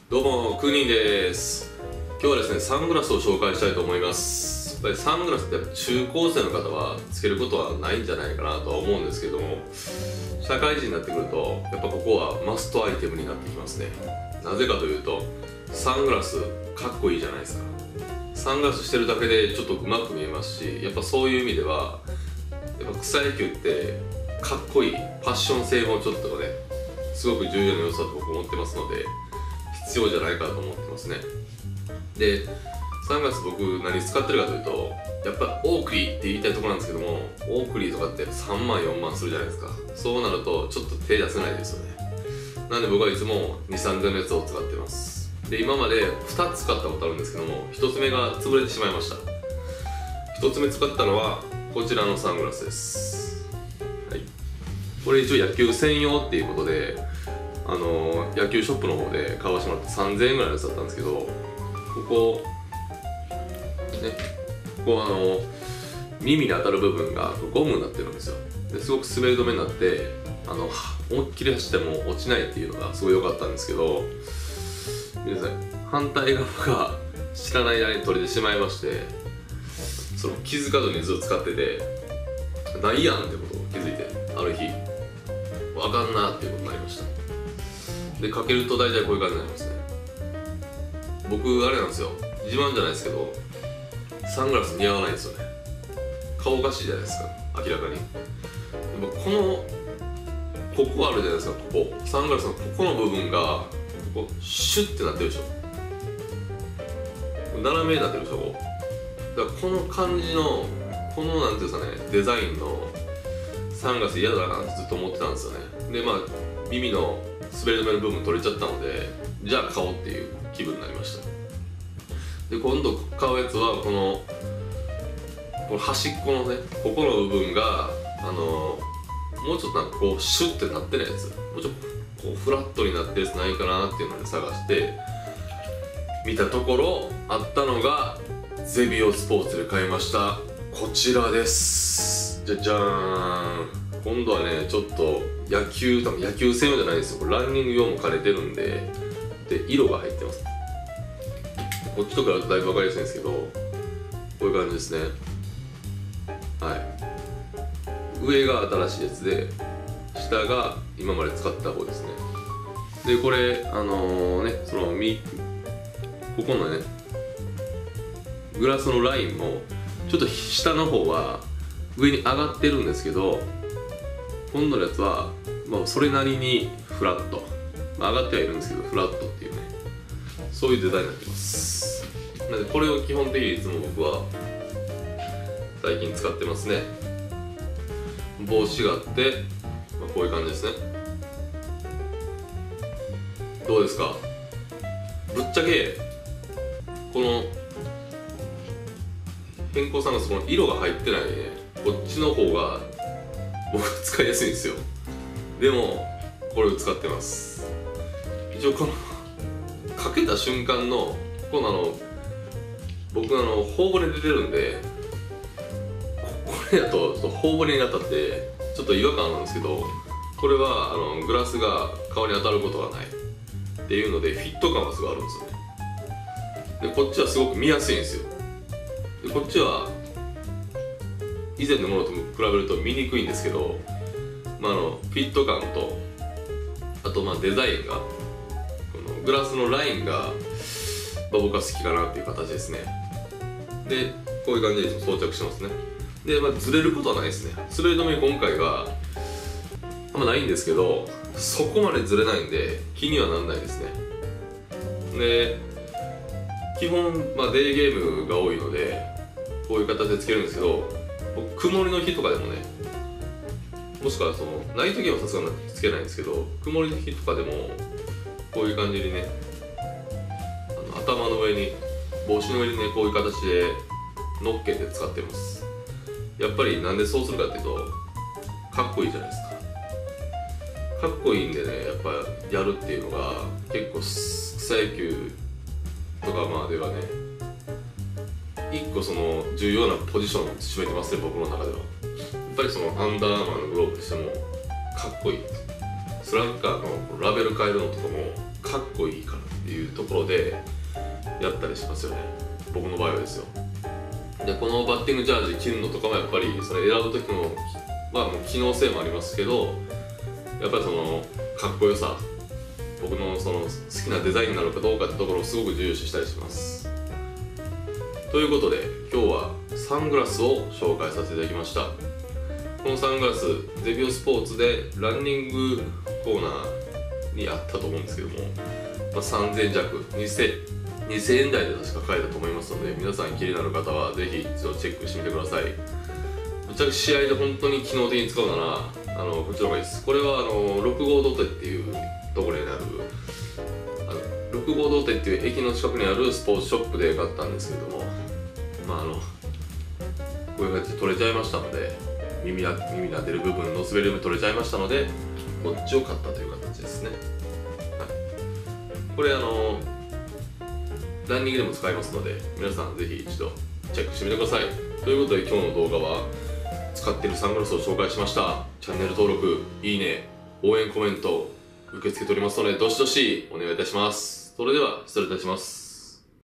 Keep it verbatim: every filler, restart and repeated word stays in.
どうも、クーニーです。今日はですね、サングラスを紹介したいと思います。やっぱりサングラスってやっぱ中高生の方はつけることはないんじゃないかなとは思うんですけども、社会人になってくるとやっぱここはマストアイテムになってきますね。なぜかというと、サングラスかっこいいじゃないですか。サングラスしてるだけでちょっとうまく見えますし、やっぱそういう意味ではやっぱ草野球ってかっこいい、ファッション性もちょっとねすごく重要な要素だと僕思ってますので、必要じゃないかと思ってますね。で、サングラス僕何使ってるかというと、やっぱオークリーって言いたいところなんですけども、オークリーとかってさんまんよんまんするじゃないですか。そうなるとちょっと手出せないですよね。なんで僕はいつもに、さんぜんのやつを使ってます。で、今までふたつ使ったことあるんですけども、ひとつめが潰れてしまいました。ひとつめ使ったのはこちらのサングラスです。はい、これ一応野球専用っていうことで、あのー、野球ショップの方で買わしてもらってさんぜんえんぐらいのやつだったんですけど、ここね、ここあの耳に当たる部分がゴムになってるんですよ。ですごく滑り止めになって、あの思いっきり走っても落ちないっていうのがすごい良かったんですけど、見てください、反対側が知らない間に取れてしまいまして、その気づかずにずっと使ってて、ないやんってことを気づいて、ある日わかんなっていうことになりました。で、かけると大体こういう感じになりますね。僕あれなんですよ、自慢じゃないですけどサングラス似合わないんですよね。顔おかしいじゃないですか、明らかに。でもこのここあるじゃないですか、ここサングラスのここの部分がここシュッてなってるでしょ、斜めになってるでしょ。こうだからこの感じのこのなんていうんですかね、デザインのサングラス嫌だなってずっと思ってたんですよね。で、まあ耳の滑り止めの部分取れちゃったので、じゃあ買おうっていう気分になりました。で、今度買うやつはこのこの端っこのね、ここの部分があのもうちょっとなんかこうシュッてなってないやつ、もうちょっとこうフラットになってるやつないかなっていうので探して見たところ、あったのがゼビオスポーツで買いましたこちらです。じゃじゃーん。今度はね、ちょっと野球、多分野球専用じゃないですよ、これランニング用も兼ねてるんで、で色が入ってます。こっちとかだとだいぶ分かりやすいんですけど、こういう感じですね。はい、上が新しいやつで、下が今まで使った方ですね。で、これあのー、ね、そのみここのねグラスのラインもちょっと下の方は上に上がってるんですけど、今度のやつは、まあ、それなりにフラット、まあ、上がってはいるんですけどフラットっていうね、そういうデザインになってます。なのでこれを基本的にいつも僕は最近使ってますね。帽子があって、まあ、こういう感じですね。どうですか？ぶっちゃけこの変更サングラス、この色が入ってないね、こっちの方が僕は使いやすいんですよ。でもこれを使ってます。一応このかけた瞬間のこのあの僕あの頬骨出てるんで、これだとちょっと頬骨に当たってちょっと違和感あるんですけど、これはあのグラスが顔に当たることがないっていうのでフィット感はすごいあるんですよね。で、こっちはすごく見やすいんですよ。で、こっちは以前のものと比べると見にくいんですけど、まあ、あのフィット感と、あとまあデザインが、このグラスのラインが、まあ、僕は好きかなっていう形ですね。で、こういう感じで装着してますね。で、まあ、ずれることはないですね。滑り止め今回があんまないんですけど、そこまでずれないんで気にはならないですね。で、基本、まあ、デイゲームが多いのでこういう形でつけるんですけど、僕曇りの日とかでもね、もしくはそのナイトゲームはさすがにつけないんですけど、曇りの日とかでもこういう感じにね、あの頭の上に、帽子の上にね、こういう形で乗っけて使ってます。やっぱりなんでそうするかっていうと、かっこいいじゃないですか。かっこいいんでね、やっぱやるっていうのが結構草野球とかまではね、一個その重要なポジションを占めてますね、僕の中では。やっぱりそのアンダーアーマーのグローブとしてもかっこいい。スラッガーのラベル変えるのとかもかっこいいから。 っていうところでやったりしますよね、僕の場合はですよ。でこのバッティングジャージ着るのとかもやっぱりそれ選ぶ時のまあもう機能性もありますけど、やっぱりそのかっこよさ、僕のその好きなデザインなのかどうかってところをすごく重視したりします。ということで今日はサングラスを紹介させていただきました。このサングラスゼビオスポーツでランニングコーナーにあったと思うんですけども、まあ、さんぜん弱にせんえん台で確か買えたと思いますので、皆さん気になる方はぜひ一度チェックしてみてください。ぶっちゃけ試合で本当に機能的に使うならあのこっちの方がいいです。これはあのろく号土手っていうところにあるあのろく号土手っていう駅の近くにあるスポーツショップで買ったんですけども、まああのこういう感じで取れちゃいましたので、耳な耳に当てる部分の滑り止め取れちゃいましたので、こっちを買ったという形ですね。はい、これあのランニングでも使えますので、皆さんぜひ一度チェックしてみてください。ということで今日の動画は使っているサングラスを紹介しました。チャンネル登録、いいね、応援コメント受け付けておりますので、どしどしお願いいたします。それでは失礼いたします。